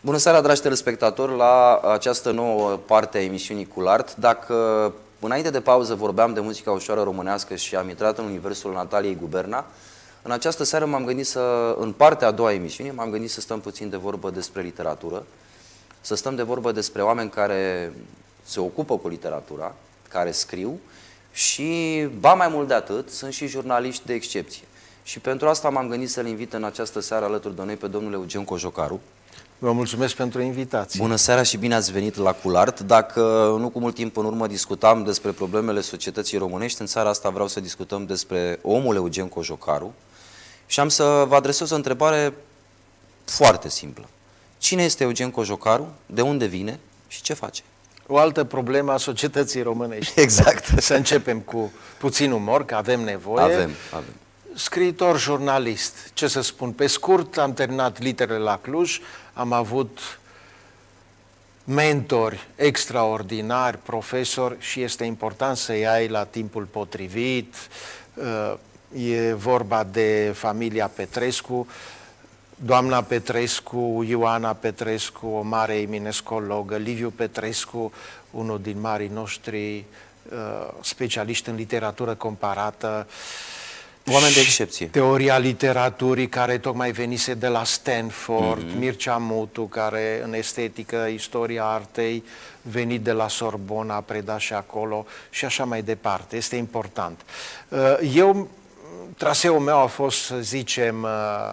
Bună seara, dragi telespectatori, la această nouă parte a emisiunii Culart. Dacă înainte de pauză vorbeam de muzica ușoară românească și am intrat în universul Nataliei Guberna, în această seară m-am gândit în partea a doua a emisiunii, m-am gândit să stăm puțin de vorbă despre literatură, să stăm de vorbă despre oameni care se ocupă cu literatura, care scriu și, ba mai mult de atât, sunt și jurnaliști de excepție. Și pentru asta m-am gândit să-l invit în această seară alături de noi pe domnul Eugen Cojocaru. Vă mulțumesc pentru invitație. Bună seara și bine ați venit la Culart. Dacă nu cu mult timp în urmă discutam despre problemele societății românești, în seara asta vreau să discutăm despre omul Eugen Cojocaru și am să vă adresez o întrebare foarte simplă. Cine este Eugen Cojocaru? De unde vine și ce face? O altă problemă a societății românești. Exact. Să începem cu puțin umor, că avem nevoie. Avem. Scriitor, jurnalist, ce să spun, pe scurt, am terminat litere la Cluj, am avut mentori extraordinari, profesori și este important să-i ai la timpul potrivit. E vorba de familia Petrescu, doamna Petrescu, Ioana Petrescu, o mare eminescologă, Liviu Petrescu, unul din marii noștri specialiști în literatură comparată, oameni de excepție. Teoria literaturii, care tocmai venise de la Stanford, Mircea Mutu, care în estetică, istoria artei, venit de la Sorbona, a predat și acolo și așa mai departe. Este important. Traseul meu a fost, să zicem,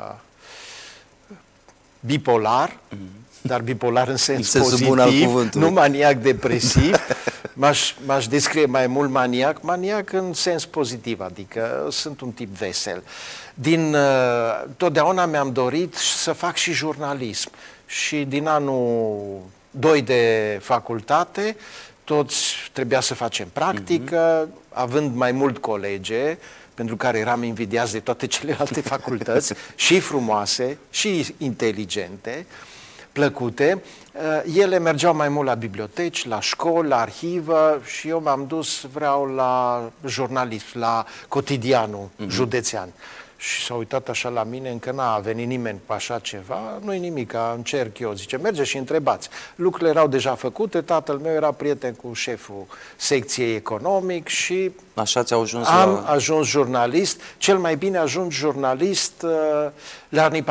bipolar, dar bipolar în sens pozitiv, nu maniac depresiv. M-aș descrie mai mult maniac în sens pozitiv, adică sunt un tip vesel. Totdeauna mi-am dorit să fac și jurnalism și din anul 2 de facultate toți trebuia să facem practică, având mai mult colege, pentru care eram invidiați de toate celelalte facultăți, și frumoase, și inteligente, plăcute. Ele mergeau mai mult la biblioteci, la școli, la arhivă și eu m-am dus, vreau la jurnalism, la Cotidianul județean. Și s-a uitat așa la mine, încă n-a venit nimeni cu așa ceva, nu-i nimic, încerc eu, zice, merge și întrebați. Lucrurile erau deja făcute, tatăl meu era prieten cu șeful secției economic și așa ți-au ajuns am ajuns jurnalist, cel mai bine ajung jurnalist la Arni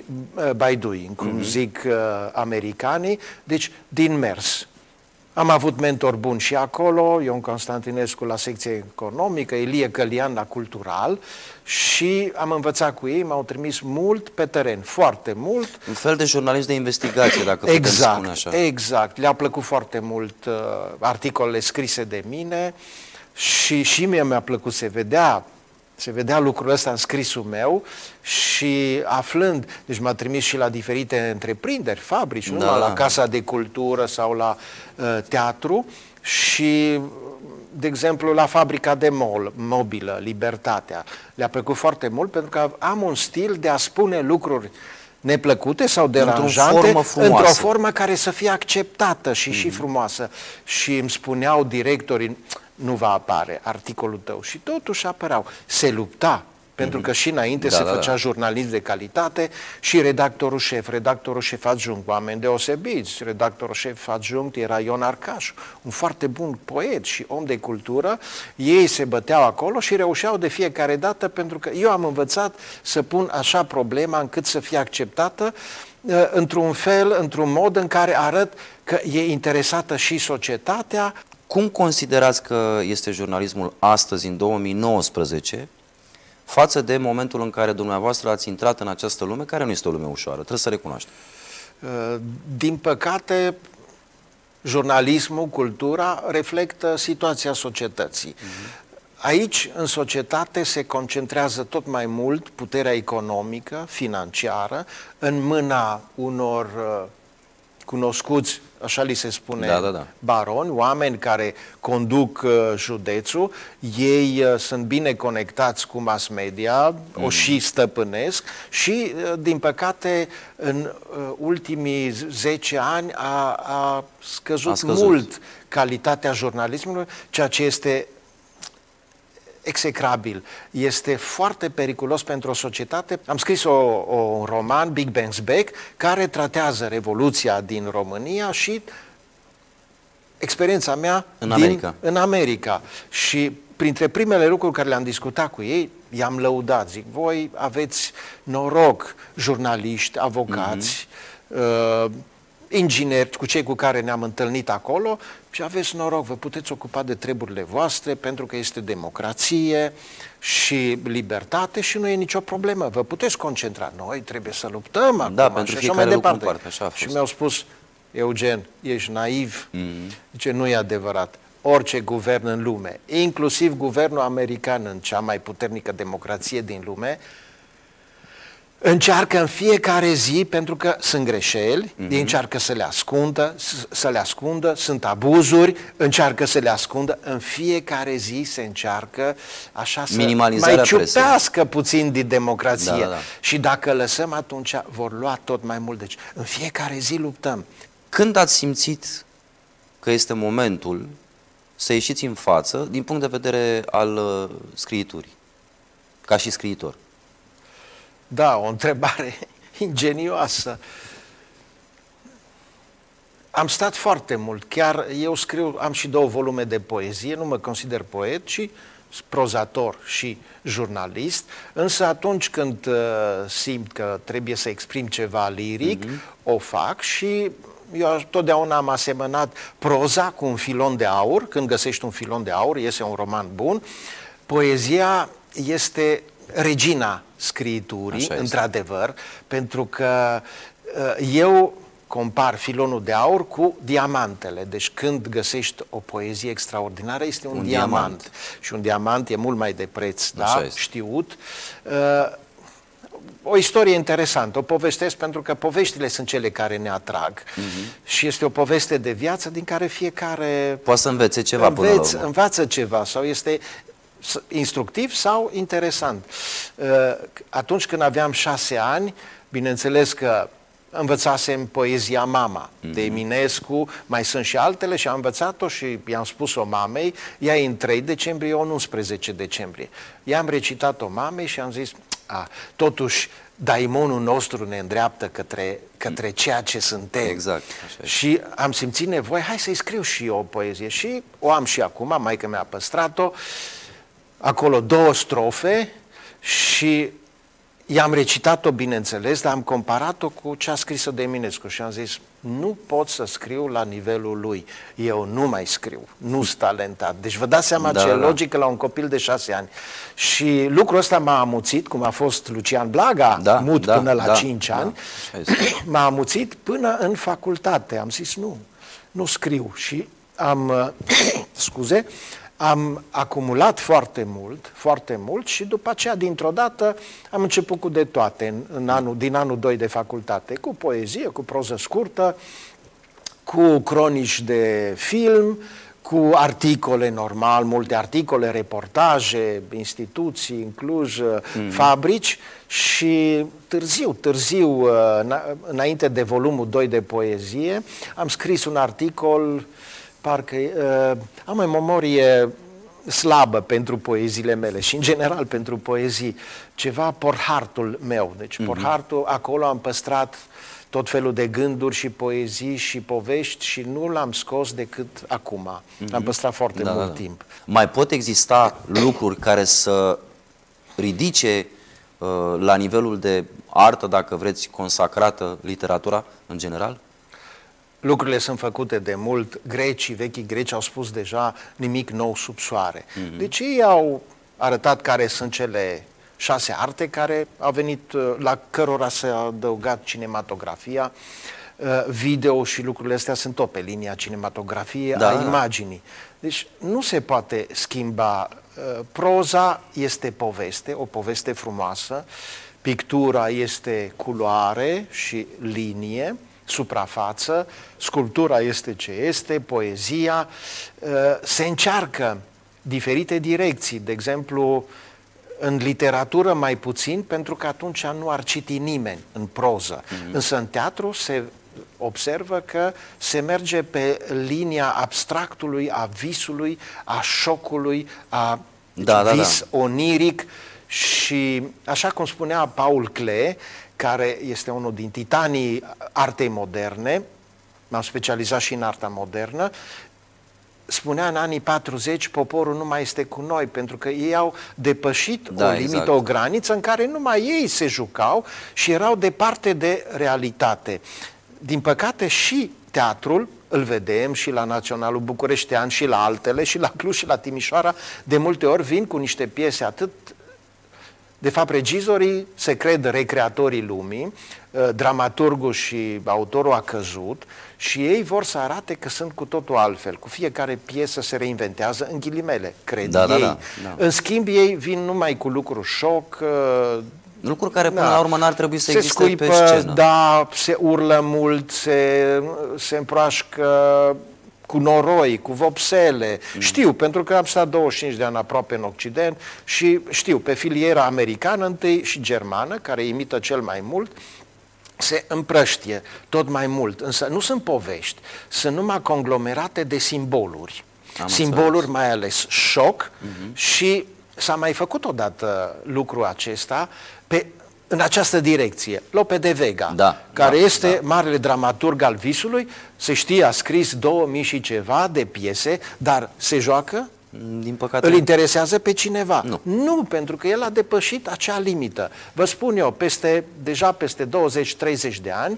Baidui, cum zic americanii, deci din mers. Am avut mentor bun și acolo, Ion Constantinescu la secția economică, Ilie Călian la cultural și am învățat cu ei, m-au trimis mult pe teren, foarte mult. Un fel de jurnalist de investigație, dacă putem spune așa. Exact, le-a plăcut foarte mult articolele scrise de mine și mie mi-a plăcut, se vedea lucrul ăsta în scrisul meu și aflând, deci m-a trimis și la diferite întreprinderi, fabrici, numai la Casa de Cultură sau la teatru și, de exemplu, la fabrica de mobilă, Libertatea. Le-a plăcut foarte mult pentru că am un stil de a spune lucruri neplăcute sau deranjante într-o formă care să fie acceptată și frumoasă. Și îmi spuneau directorii, nu va apare articolul tău. Și totuși apăreau. Se lupta, pentru că și înainte se făcea jurnalism de calitate și redactorul șef adjunct, oameni deosebiți. Redactorul șef adjunct era Ion Arcașu, un foarte bun poet și om de cultură. Ei se băteau acolo și reușeau de fiecare dată, pentru că eu am învățat să pun așa problema încât să fie acceptată într-un fel, într-un mod în care arăt că e interesată și societatea. Cum considerați că este jurnalismul astăzi, în 2019, față de momentul în care dumneavoastră ați intrat în această lume, care nu este o lume ușoară, trebuie să recunoaștem? Din păcate, jurnalismul, cultura, reflectă situația societății. Aici, în societate, se concentrează tot mai mult puterea economică, financiară, în mâna unor cunoscuți, așa li se spune, baroni, oameni care conduc județul, ei sunt bine conectați cu mass media, o și stăpânesc și, din păcate, în ultimii 10 ani a scăzut mult calitatea jurnalismului, ceea ce este execrabil, este foarte periculos pentru o societate. Am scris un roman, Big Bang's Back, care tratează Revoluția din România și experiența mea în America. Și printre primele lucruri care le-am discutat cu ei, i-am lăudat. Zic, voi aveți noroc, jurnaliști, avocați, ingineri, cu cei cu care ne-am întâlnit acolo, și aveți noroc, vă puteți ocupa de treburile voastre, pentru că este democrație și libertate și nu e nicio problemă. Vă puteți concentra. Noi trebuie să luptăm acum, pentru și fiecare mai lucru în departe. parte, așa a fost. Și mi-au spus, Eugen, ești naiv. Zice, nu e adevărat. Orice guvern în lume, inclusiv guvernul american în cea mai puternică democrație din lume, încearcă în fiecare zi, pentru că sunt greșeli, încearcă să le ascundă, sunt abuzuri, încearcă să le ascundă, în fiecare zi se încearcă așa să mai ciupească puțin din democrație. Și dacă lăsăm, atunci vor lua tot mai mult. Deci în fiecare zi luptăm. Când ați simțit că este momentul să ieșiți în față din punct de vedere al scriiturii, ca și scriitor? Da, o întrebare ingenioasă. Am stat foarte mult, chiar eu scriu, am și 2 volume de poezie, nu mă consider poet, ci prozator și jurnalist, însă atunci când simt că trebuie să exprim ceva liric, o fac și eu totdeauna am asemănat proza cu un filon de aur. Când găsești un filon de aur, iese un roman bun. Poezia este regina scriiturii, într-adevăr, pentru că eu compar filonul de aur cu diamantele. Deci când găsești o poezie extraordinară, este un diamant. Și un diamant e mult mai de preț, da? Știut. O istorie interesantă, o povestesc pentru că poveștile sunt cele care ne atrag. Și este o poveste de viață din care fiecare poate să învețe ceva până la urmă. Învață ceva sau este instructiv sau interesant. Atunci când aveam 6 ani, bineînțeles că învățasem poezia Mama de Eminescu, mai sunt și altele și am învățat-o și i-am spus-o mamei, ea e în 3 decembrie, eu în 11 decembrie. I-am recitat-o mamei și am zis, totuși daimonul nostru ne îndreaptă către ceea ce suntem. Exact. Și am simțit nevoie, hai să-i scriu și eu o poezie și o am și acum, maică mi-a păstrat-o, acolo 2 strofe și i-am recitat-o, bineînțeles, dar am comparat-o cu cea scrisă de Eminescu și am zis, nu pot să scriu la nivelul lui. Eu nu mai scriu, nu sunt talentat. Deci vă dați seama ce e logică la un copil de 6 ani. Și lucrul ăsta m-a amuțit, cum a fost Lucian Blaga, mut până la 5 ani, m-a amuțit până în facultate. Am zis, nu scriu. Și am, am acumulat foarte mult și după aceea, dintr-o dată, am început cu de toate din anul 2 de facultate, cu poezie, cu proză scurtă, cu cronici de film, cu articole normal, multe articole, reportaje, instituții, în Cluj, fabrici și târziu, înainte de volumul 2 de poezie, am scris un articol. Parcă am o memorie slabă pentru poeziile mele și în general pentru poezii, ceva porhartul meu. Deci porhartul, acolo am păstrat tot felul de gânduri și poezii și povești și nu l-am scos decât acum. L-am păstrat foarte mult timp. Mai pot exista lucruri care să ridice la nivelul de artă, dacă vreți, consacrată literatura în general? Lucrurile sunt făcute de mult. Vechii greci au spus deja nimic nou sub soare. Deci ei au arătat care sunt cele 6 arte care au venit, la cărora s-a adăugat cinematografia, video și lucrurile astea sunt tot pe linia cinematografiei, a imaginii. Deci nu se poate schimba. Proza este poveste, o poveste frumoasă, pictura este culoare și linie, suprafață, sculptura este ce este, poezia, se încearcă diferite direcții, de exemplu, în literatură mai puțin, pentru că atunci nu ar citi nimeni în proză. Însă în teatru se observă că se merge pe linia abstractului, a visului, a șocului, a Deci vis oniric și, așa cum spunea Paul Klee, care este unul din titanii artei moderne, m-am specializat și în arta modernă, spunea în anii 40, poporul nu mai este cu noi, pentru că ei au depășit o limită, o graniță în care numai ei se jucau și erau departe de realitate. Din păcate și teatrul, îl vedem și la Naționalul Bucureștean și la altele, și la Cluj și la Timișoara, de multe ori vin cu niște piese atât. De fapt, regizorii se cred recreatorii lumii, dramaturgul și autorul a căzut și ei vor să arate că sunt cu totul altfel. Cu fiecare piesă se reinventează, în ghilimele, cred ei. În schimb, ei vin numai cu lucruri șoc, lucruri care până la urmă n-ar trebui să existe pe scenă. Da, se urlă mult, se împroașcă cu noroi, cu vopsele. Știu, pentru că am stat 25 de ani aproape în Occident și știu, pe filiera americană întâi și germană, care imită cel mai mult, se împrăștie tot mai mult. Însă nu sunt povești, sunt numai conglomerate de simboluri. Simboluri mai ales șoc și s-a mai făcut odată lucrul acesta în această direcție. Lope de Vega, care este marele dramaturg al visului, se știe, a scris 2000 și ceva de piese, dar se joacă? Din păcate. Îl interesează pe cineva? Nu. Nu, pentru că el a depășit acea limită. Vă spun eu, deja peste 20-30 de ani,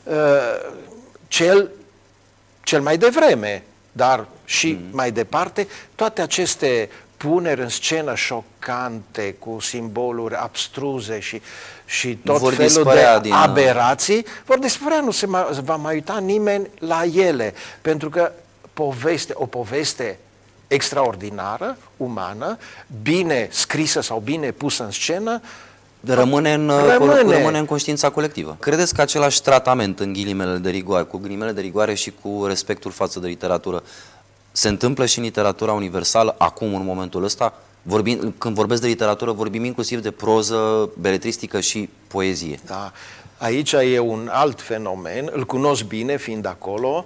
cel mai devreme, dar și mai departe, toate aceste puneri în scenă șocante, cu simboluri abstruze și tot felul de aberații, vor dispărea, nu se va mai uita nimeni la ele, pentru că o poveste extraordinară, umană, bine scrisă sau bine pusă în scenă, rămâne în conștiința colectivă. Credeți că același tratament în ghilimele de rigoare, cu ghilimele de rigoare și cu respectul față de literatură, se întâmplă și în literatura universală acum, în momentul ăsta? Când vorbesc de literatură, vorbim inclusiv de proză, beletristică și poezie. Da. Aici e un alt fenomen, îl cunosc bine fiind acolo.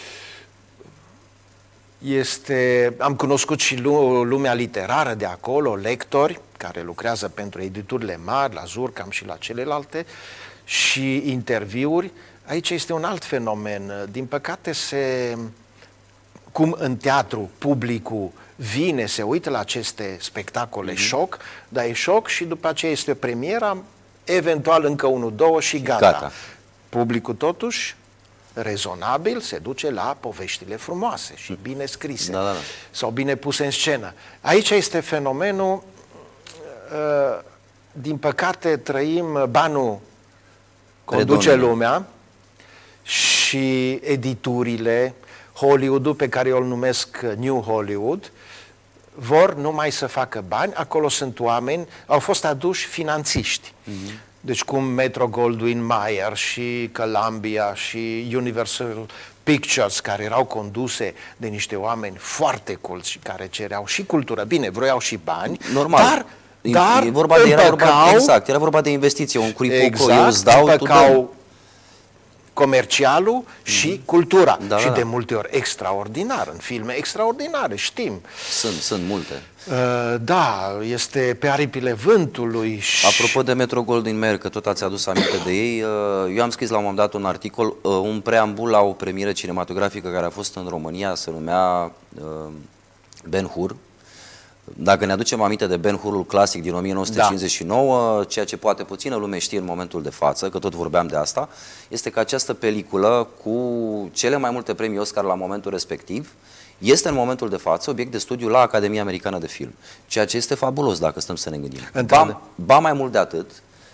Am cunoscut și lumea literară de acolo, lectori care lucrează pentru editurile mari, la Zurcam și la celelalte, și interviuri. Aici este un alt fenomen. Din păcate, cum în teatru publicul vine, se uită la aceste spectacole șoc, dar e șoc și după aceea este premiera, eventual încă unul, două și gata. Publicul totuși rezonabil se duce la poveștile frumoase și bine scrise sau bine puse în scenă. Aici este fenomenul, din păcate trăim, banul conduce lumea și editurile, Hollywood-ul, pe care eu îl numesc New Hollywood, vor numai să facă bani. Acolo sunt oameni, au fost aduși finanțiști. Deci cum Metro-Goldwyn-Mayer și Columbia și Universal Pictures, care erau conduse de niște oameni foarte culți și care cereau și cultură. Bine, vroiau și bani, normal. Dar era vorba de investiție. Un cuipoco, eu îți dau comercialul și cultura. Și de multe ori extraordinar, în filme extraordinare, știm. Sunt multe. Da, este Pe aripile vântului. Apropo de Metro-Goldwyn-Mayer, că tot ați adus aminte de ei, eu am scris la un moment dat un articol, un preambul la o premieră cinematografică care a fost în România, se numea Ben-Hur. Dacă ne aducem aminte de Ben-Hurul clasic din 1959, ceea ce poate puțină lume știe în momentul de față, că tot vorbeam de asta, este că această peliculă cu cele mai multe premii Oscar la momentul respectiv este în momentul de față obiect de studiu la Academia Americană de Film, ceea ce este fabulos dacă stăm să ne gândim. Ba mai mult de atât,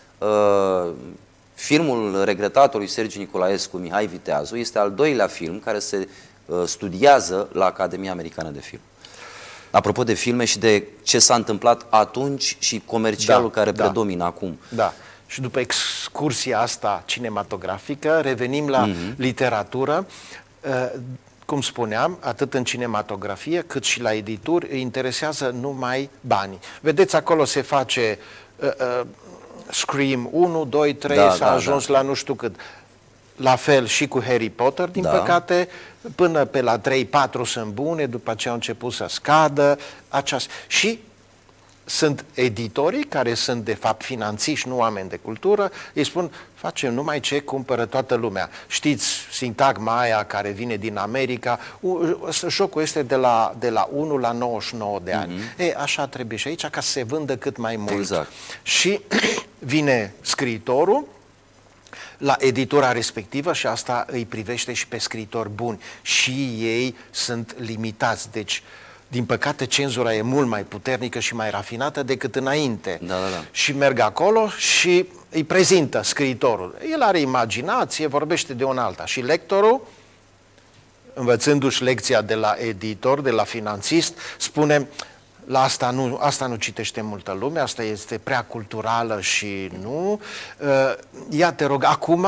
filmul regretatului Sergiu Nicolaescu, Mihai Viteazu, este al doilea film care se studiază la Academia Americană de Film. Apropo de filme și de ce s-a întâmplat atunci și comercialul care predomină acum. Da. Și după excursia asta cinematografică, revenim la literatură. Cum spuneam, atât în cinematografie cât și la edituri îi interesează numai banii. Vedeți, acolo se face Scream 1, 2, 3, s-a ajuns la nu știu cât. La fel și cu Harry Potter, din păcate, până pe la 3-4 sunt bune, după aceea au început să scadă. Și sunt editorii care sunt de fapt finanțiși, nu oameni de cultură, îi spun, facem numai ce cumpără toată lumea. Știți, sintagma aia care vine din America, jocul este de la 1 la 99 de ani. Așa trebuie și aici ca să se vândă cât mai mult. Exact. Și vine scriitorul la editura respectivă și asta îi privește și pe scriitori buni. Și ei sunt limitați, deci din păcate, cenzura e mult mai puternică și mai rafinată decât înainte. Da, da, da. Și merg acolo și îi prezintă scriitorul. El are imaginație, vorbește de un alta. Și lectorul, învățându-și lecția de la editor, de la finanțist, spune, la asta nu citește multă lume, asta este prea culturală și nu. Ia te rog, acum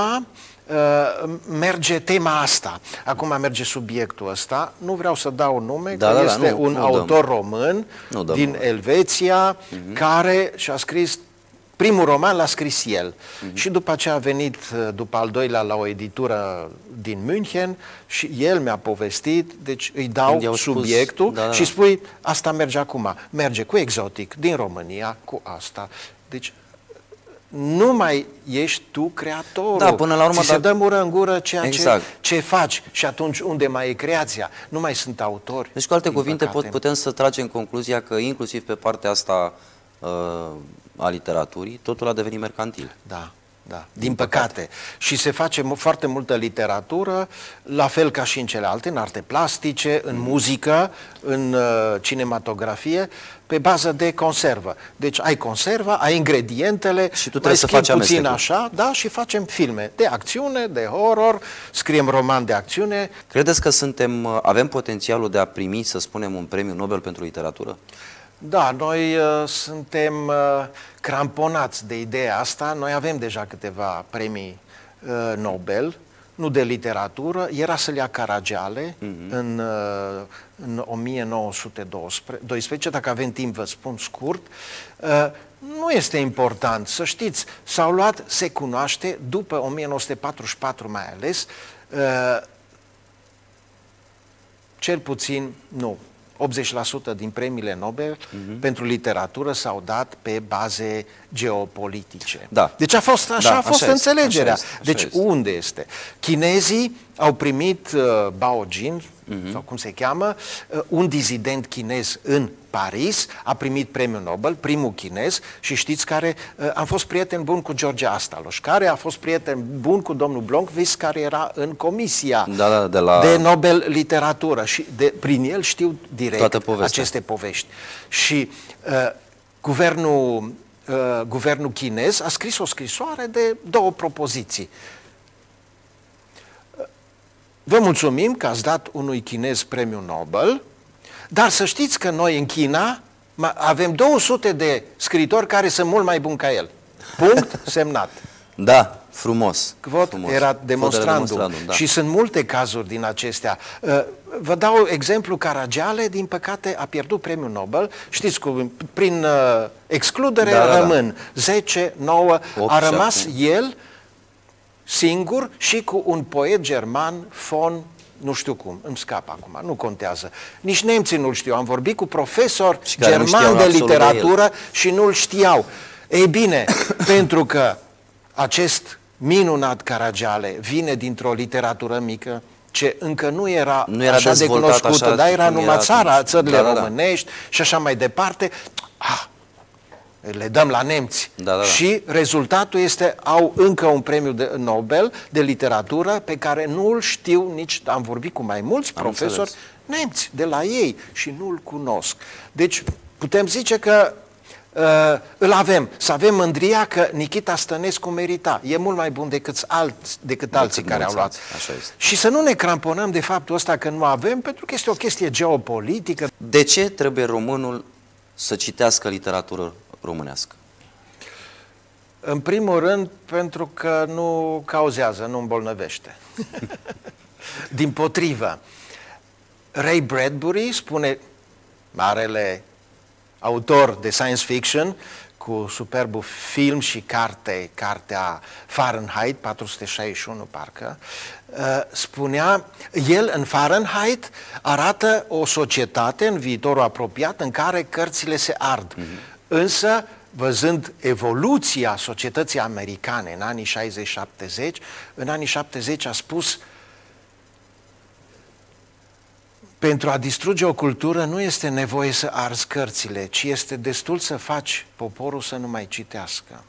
merge tema asta, acum merge subiectul ăsta, nu vreau să dau nume, că este un autor român din Elveția care și-a scris, primul roman l-a scris el și după aceea a venit după al doilea la o editură din München și el mi-a povestit, deci îi dau subiectul și spui, asta merge acum, merge cu exotic din România, cu asta, deci nu mai ești tu creatorul. Da, până la urmă, ți se dă mură în gură ceea exact. ce faci și atunci unde mai e creația? Nu mai sunt autori. Deci, cu alte cuvinte, putem să tragem concluzia că inclusiv pe partea asta a literaturii, totul a devenit mercantil. Da. Da, din păcate. Și se face foarte multă literatură, la fel ca și în celelalte, în arte plastice, în muzică, în cinematografie, pe bază de conservă. Deci ai conserva, ai ingredientele, și tu trebuie să faci puțin așa, da, și facem filme de acțiune, de horror, scriem roman de acțiune. Credeți că avem potențialul de a primi, să spunem, un premiu Nobel pentru literatură? Da, noi suntem cramponați de ideea asta. Noi avem deja câteva premii Nobel, nu de literatură. Era Sălia Caragiale în 1912. Dacă avem timp, vă spun scurt. Nu este important, să știți, s-au luat, se cunoaște, după 1944 mai ales, cel puțin, nu, 80% din premiile Nobel pentru literatură s-au dat pe baze geopolitice. Da. Deci a fost așa înțelegerea. Deci unde este? Chinezii au primit Bao Jin, sau cum se cheamă, un dizident chinez în Paris, a primit premiul Nobel, primul chinez, și știți care am fost prieten bun cu George Astalos, care a fost prieten bun cu domnul Blomqvist, care era în comisia de Nobel Literatură și prin el știu direct aceste povești. Și guvernul chinez a scris o scrisoare de 2 propoziții. Vă mulțumim că ați dat unui chinez premiul Nobel, dar să știți că noi în China avem 200 de scriitori care sunt mult mai buni ca el. Punct, semnat. Da, frumos. Quod era demonstrandum. Da. Și sunt multe cazuri din acestea. Vă dau exemplu, Caragiale, din păcate, a pierdut premiul Nobel. Știți, prin excludere rămân 10, 9, a rămas el singur și cu un poet german, von, nu știu cum, îmi scapă acum, nu contează. Nici nemții nu-l știu. Am vorbit cu profesori germani de literatură și nu-l știau. Ei bine, pentru că acest minunat Caragiale vine dintr-o literatură mică, ce încă nu era așa de cunoscută, dar era numai țările românești și așa mai departe, le dăm la nemți. Și rezultatul este, au încă un premiu de Nobel de literatură pe care nu îl știu nici, am vorbit cu mai mulți profesori nemți de la ei și nu îl cunosc. Deci putem zice că îl avem. Să avem mândria că Nichita Stănescu merita. E mult mai bun decât alții care au luat. Și să nu ne cramponăm de faptul ăsta că nu avem, pentru că este o chestie geopolitică. De ce trebuie românul să citească literatură românească? În primul rând, pentru că nu cauzează, nu îmbolnăvește. Dimpotrivă, Ray Bradbury spune, marele autor de science fiction, cu superbul film și cartea Fahrenheit 461 parcă, spunea, el în Fahrenheit arată o societate în viitorul apropiat în care cărțile se ard. Însă, văzând evoluția societății americane în anii 60-70, în anii 70 a spus: pentru a distruge o cultură nu este nevoie să arzi cărțile, ci este destul să faci poporul să nu mai citească.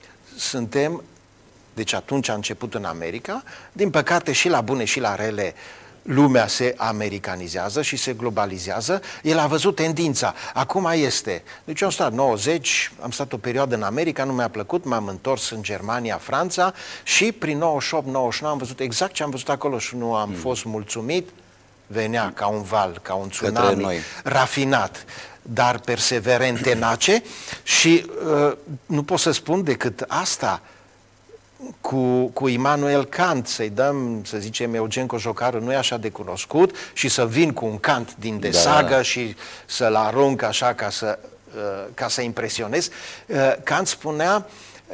Deci atunci a început în America, din păcate și la bune și la rele lumea se americanizează și se globalizează. El a văzut tendința. Acum este. Deci eu am stat 90, am stat o perioadă în America, nu mi-a plăcut, m-am întors în Germania, Franța și prin 98-99 am văzut exact ce am văzut acolo și nu am fost mulțumit. Venea ca un val, ca un tsunami, rafinat, dar perseverent, tenace și nu pot să spun decât asta. Cu Immanuel Kant, să-i dăm, să zicem, Eugen Cojocaru nu e așa de cunoscut și să vin cu un Kant din de sagă și să-l arunc așa ca să impresionez. Kant spunea,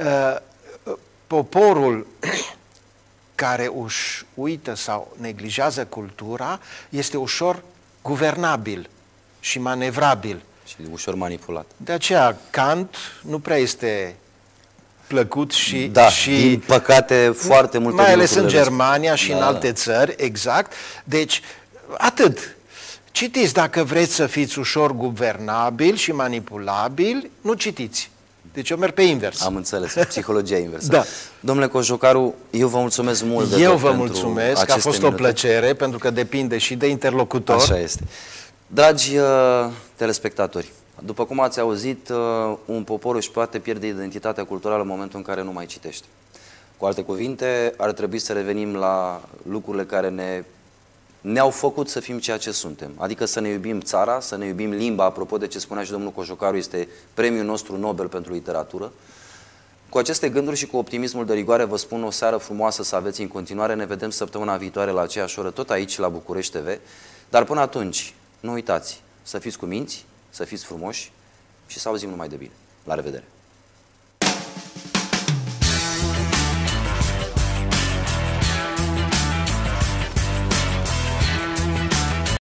poporul care își uită sau neglijează cultura este ușor guvernabil și manevrabil. Și ușor manipulat. De aceea Kant nu prea este plăcut și din păcate foarte multe mai ales în Germania și în alte țări, exact. Deci, atât. Citiți dacă vreți să fiți ușor guvernabil și manipulabil, nu citiți. Deci eu merg pe invers. Am înțeles, psihologia inversă. Da. Domnule Cojocaru, eu vă mulțumesc mult Eu vă mulțumesc, că a fost o plăcere, pentru că depinde și de interlocutor. Așa este. Dragi telespectatori, după cum ați auzit, un popor își poate pierde identitatea culturală în momentul în care nu mai citește. Cu alte cuvinte, ar trebui să revenim la lucrurile care ne-au făcut să fim ceea ce suntem. Adică să ne iubim țara, să ne iubim limba. Apropo de ce spunea și domnul Cojocaru, este premiul nostru Nobel pentru literatură. Cu aceste gânduri și cu optimismul de rigoare vă spun o seară frumoasă să aveți în continuare. Ne vedem săptămâna viitoare la aceeași oră, tot aici la București TV. Dar până atunci, nu uitați să fiți cuminți, să fiți frumoși și să auzim numai de bine. La revedere!